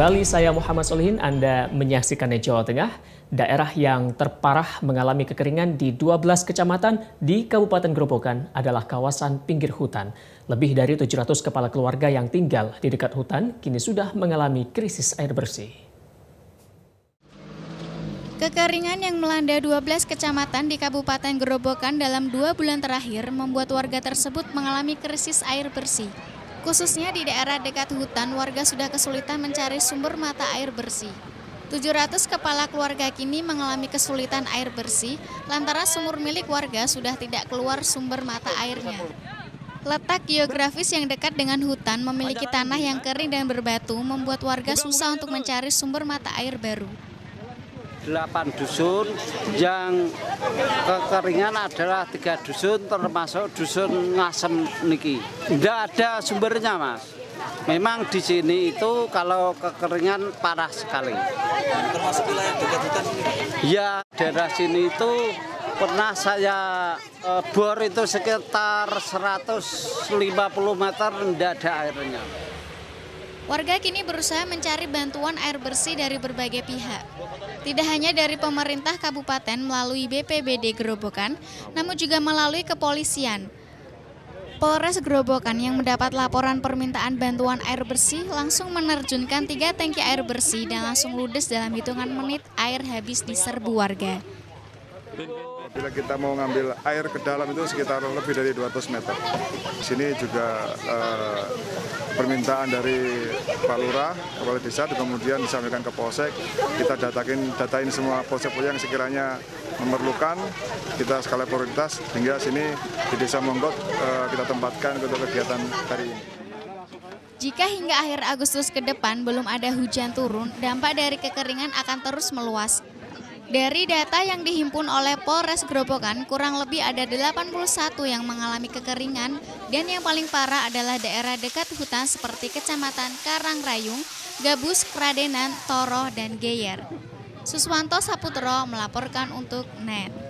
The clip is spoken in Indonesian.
Kembali saya Muhammad Solihin, Anda menyaksikan Jawa Tengah. Daerah yang terparah mengalami kekeringan di 12 kecamatan di Kabupaten Grobogan adalah kawasan pinggir hutan. Lebih dari 700 kepala keluarga yang tinggal di dekat hutan kini sudah mengalami krisis air bersih. Kekeringan yang melanda 12 kecamatan di Kabupaten Grobogan dalam 2 bulan terakhir membuat warga tersebut mengalami krisis air bersih. Khususnya di daerah dekat hutan, warga sudah kesulitan mencari sumber mata air bersih. 700 kepala keluarga kini mengalami kesulitan air bersih lantaran sumur milik warga sudah tidak keluar sumber mata airnya. Letak geografis yang dekat dengan hutan memiliki tanah yang kering dan berbatu membuat warga susah untuk mencari sumber mata air baru. 8 dusun yang kekeringan adalah 3 dusun termasuk dusun Ngasem niki. Tidak ada sumbernya, Mas. Memang di sini itu kalau kekeringan parah sekali. Termasuk wilayah dekat hutan ini? Ya, daerah sini itu pernah saya bor itu sekitar 150 meter tidak ada airnya. Warga kini berusaha mencari bantuan air bersih dari berbagai pihak. Tidak hanya dari pemerintah kabupaten melalui BPBD Grobogan, namun juga melalui kepolisian. Polres Grobogan yang mendapat laporan permintaan bantuan air bersih langsung menerjunkan 3 tangki air bersih dan langsung ludes dalam hitungan menit air habis diserbu warga. Bila kita mau ngambil air ke dalam itu sekitar lebih dari 200 meter. Di sini juga permintaan dari Pak Lurah, Kepala Desa, kemudian disampaikan ke Polsek. Kita datain semua polsek yang sekiranya memerlukan, kita skala prioritas hingga sini di Desa Monggot kita tempatkan untuk kegiatan hari ini. Jika hingga akhir Agustus ke depan belum ada hujan turun, dampak dari kekeringan akan terus meluas. Dari data yang dihimpun oleh Polres Grobogan, kurang lebih ada 81 yang mengalami kekeringan dan yang paling parah adalah daerah dekat hutan seperti Kecamatan Karangrayung, Gabus, Kradenan, Toro, dan Geyer. Suswanto Saputro melaporkan untuk NET.